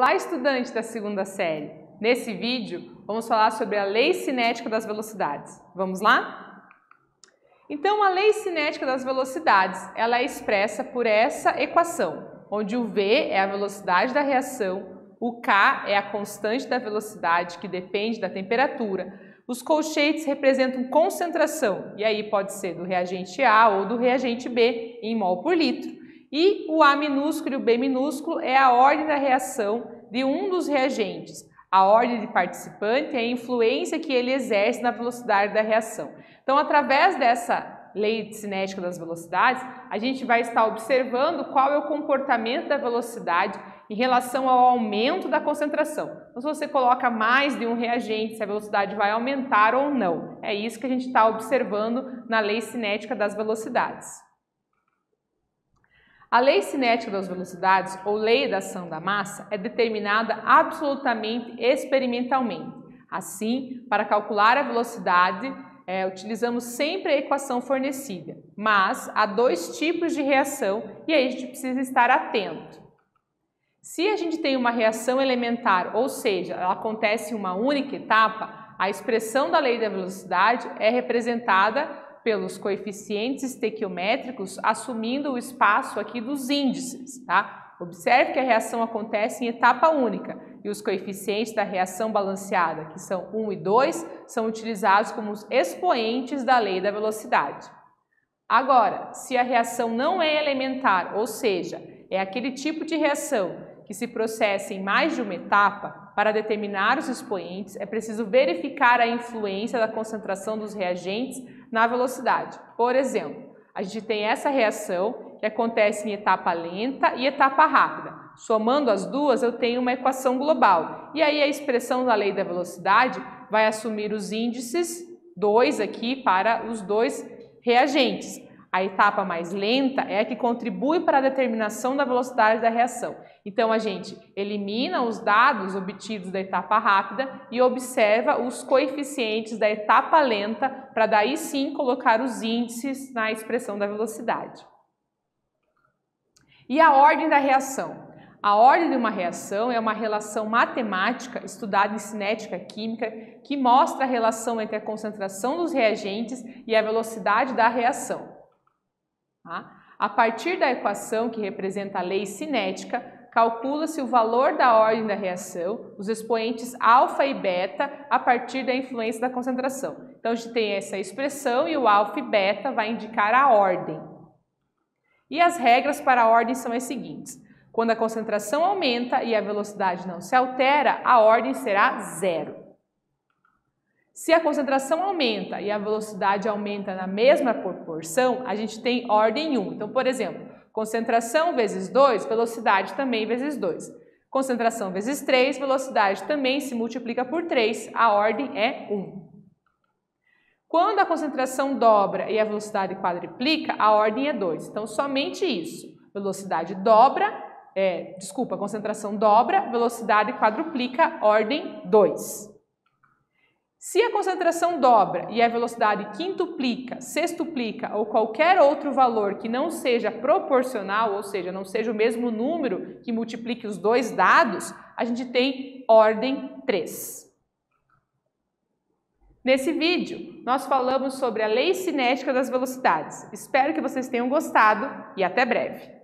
Olá, estudante da segunda série! Nesse vídeo, vamos falar sobre a lei cinética das velocidades. Vamos lá? Então, a lei cinética das velocidades, ela é expressa por essa equação, onde o V é a velocidade da reação, o K é a constante da velocidade, que depende da temperatura, os colchetes representam concentração, e aí pode ser do reagente A ou do reagente B em mol por litro. E o A minúsculo e o B minúsculo é a ordem da reação de um dos reagentes. A ordem de participante é a influência que ele exerce na velocidade da reação. Então, através dessa lei cinética das velocidades, a gente vai estar observando qual é o comportamento da velocidade em relação ao aumento da concentração. Então, se você coloca mais de um reagente, se a velocidade vai aumentar ou não. É isso que a gente está observando na lei cinética das velocidades. A lei cinética das velocidades, ou lei da ação da massa, é determinada absolutamente experimentalmente. Assim, para calcular a velocidade, utilizamos sempre a equação fornecida, mas há dois tipos de reação e aí a gente precisa estar atento. Se a gente tem uma reação elementar, ou seja, ela acontece em uma única etapa, a expressão da lei da velocidade é representada pelos coeficientes estequiométricos, assumindo o espaço aqui dos índices, tá? Observe que a reação acontece em etapa única e os coeficientes da reação balanceada, que são 1 e 2, são utilizados como os expoentes da lei da velocidade. Agora, se a reação não é elementar, ou seja, é aquele tipo de reação que se processa em mais de uma etapa, para determinar os expoentes, é preciso verificar a influência da concentração dos reagentes na velocidade. Por exemplo, a gente tem essa reação que acontece em etapa lenta e etapa rápida. Somando as duas, eu tenho uma equação global. E aí a expressão da lei da velocidade vai assumir os índices 2 aqui para os dois reagentes. A etapa mais lenta é a que contribui para a determinação da velocidade da reação. Então, a gente elimina os dados obtidos da etapa rápida e observa os coeficientes da etapa lenta para daí sim colocar os índices na expressão da velocidade. E a ordem da reação? A ordem de uma reação é uma relação matemática estudada em cinética química que mostra a relação entre a concentração dos reagentes e a velocidade da reação. A partir da equação que representa a lei cinética, calcula-se o valor da ordem da reação, os expoentes alfa e beta, a partir da influência da concentração. Então, a gente tem essa expressão e o alfa e beta vai indicar a ordem. E as regras para a ordem são as seguintes. Quando a concentração aumenta e a velocidade não se altera, a ordem será zero. Se a concentração aumenta e a velocidade aumenta na mesma proporção, a gente tem ordem 1. Então, por exemplo, concentração vezes 2, velocidade também vezes 2. Concentração vezes 3, velocidade também se multiplica por 3, a ordem é 1. Quando a concentração dobra e a velocidade quadriplica, a ordem é 2. Então, somente isso. Velocidade dobra, a concentração dobra, velocidade quadruplica, ordem 2. Se a concentração dobra e a velocidade quintuplica, sextuplica ou qualquer outro valor que não seja proporcional, ou seja, não seja o mesmo número que multiplique os dois dados, a gente tem ordem 3. Nesse vídeo, nós falamos sobre a lei cinética das velocidades. Espero que vocês tenham gostado e até breve!